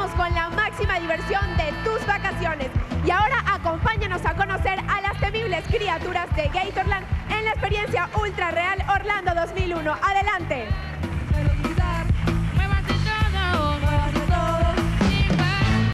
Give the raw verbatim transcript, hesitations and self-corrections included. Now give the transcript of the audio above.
vamos con la máxima diversión de tus vacaciones. Y ahora acompáñanos a conocer a las temibles criaturas de Gatorland en la experiencia Ultra Real Orlando dos mil uno. ¡Adelante!